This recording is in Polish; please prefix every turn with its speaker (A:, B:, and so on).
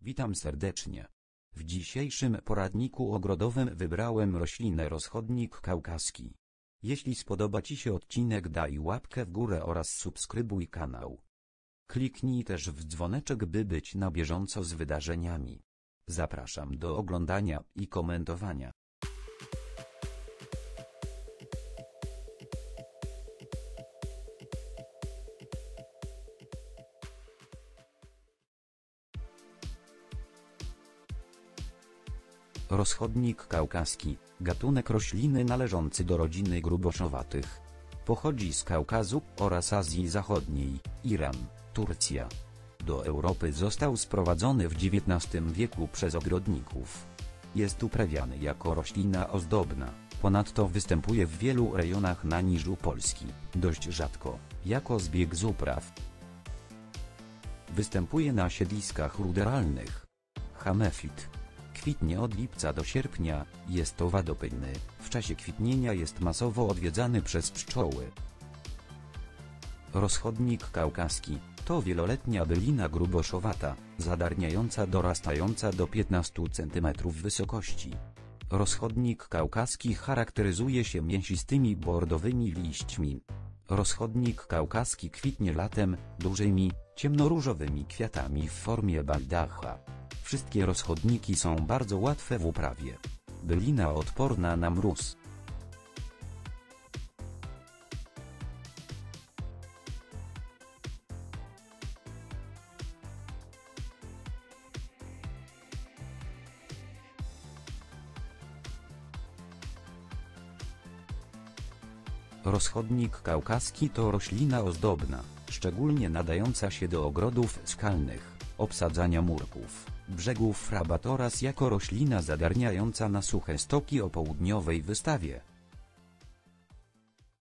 A: Witam serdecznie. W dzisiejszym poradniku ogrodowym wybrałem roślinę rozchodnik kaukaski. Jeśli spodoba Ci się odcinek, daj łapkę w górę oraz subskrybuj kanał. Kliknij też w dzwoneczek, by być na bieżąco z wydarzeniami. Zapraszam do oglądania i komentowania. Rozchodnik kaukaski, gatunek rośliny należący do rodziny gruboszowatych. Pochodzi z Kaukazu oraz Azji Zachodniej, Iran, Turcja. Do Europy został sprowadzony w XIX wieku przez ogrodników. Jest uprawiany jako roślina ozdobna, ponadto występuje w wielu rejonach na niżu Polski, dość rzadko, jako zbieg z upraw. Występuje na siedliskach ruderalnych. Hamefit. Kwitnie od lipca do sierpnia, jest owadopylny, w czasie kwitnienia jest masowo odwiedzany przez pszczoły. Rozchodnik kaukaski to wieloletnia bylina gruboszowata, zadarniająca, dorastająca do 15 cm wysokości. Rozchodnik kaukaski charakteryzuje się mięsistymi bordowymi liśćmi. Rozchodnik kaukaski kwitnie latem, dużymi, ciemnoróżowymi kwiatami w formie bandacha. Wszystkie rozchodniki są bardzo łatwe w uprawie. Bylina odporna na mróz. Rozchodnik kaukaski to roślina ozdobna, szczególnie nadająca się do ogrodów skalnych, obsadzania murków, brzegów rabat oraz jako roślina zadarniająca na suche stoki o południowej wystawie,